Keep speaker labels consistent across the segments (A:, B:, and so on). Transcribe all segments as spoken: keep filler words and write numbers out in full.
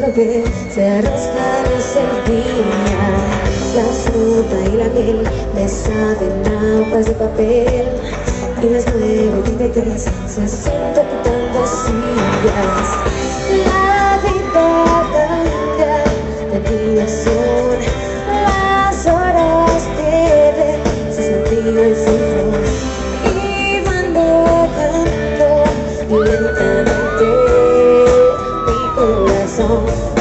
A: otra vez se restablecer el día. La fruta y la miel me saben a hojas de papel, y las nueve treinta y tres se sienten tan vacías. La vida cambia de dirección, las horas pierden su sentido y su flor, y van dejando lentamente mi corazón.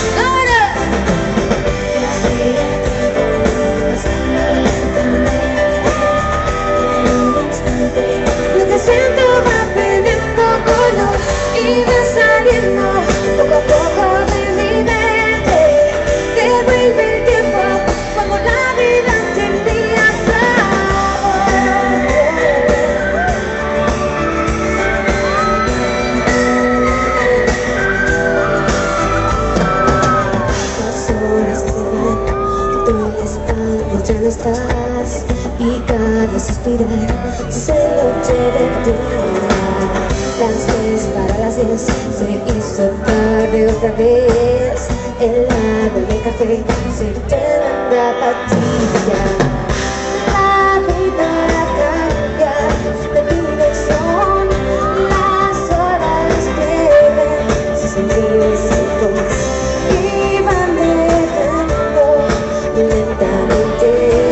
A: Lo que siento va perdiendo color y va saliendo poco a poco de mi mente. Devuelve el tiempo como la vida tenía sabor. Las horas se van, que tú estás, ya no estás, y cada suspirar se lo lleve tu vida. Las tres para las diez se hizo tarde otra vez. El árbol de café se llena de apatía. La vida cambia de dirección, las horas pierden su sentido y su voz, y van dejando lentamente.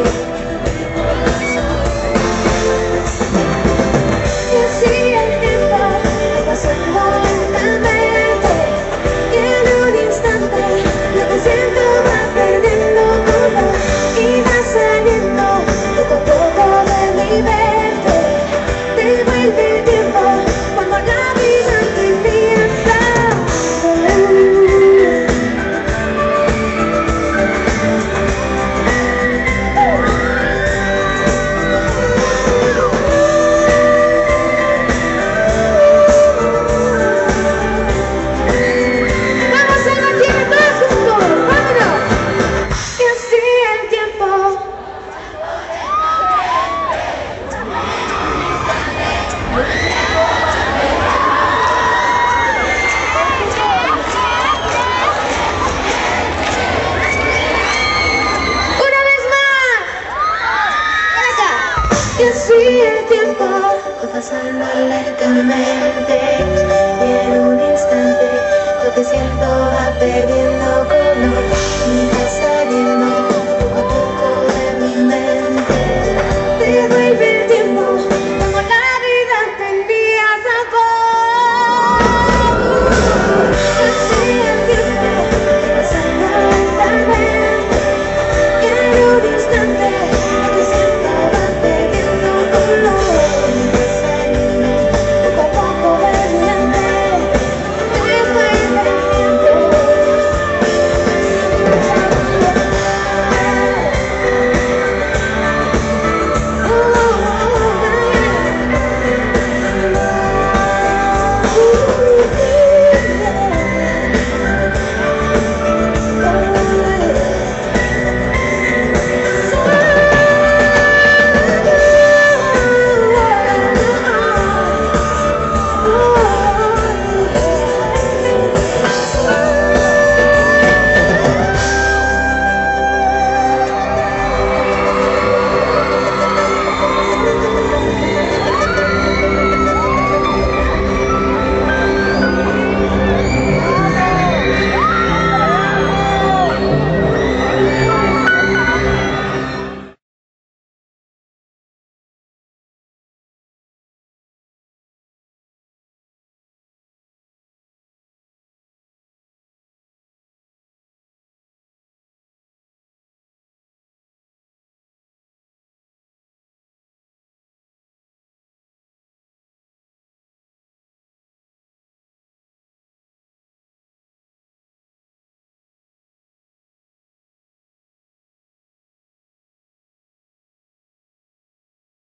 A: Y así el tiempo va pasando lentamente, y en un instante lo que siento va perdiendo color y va saliendo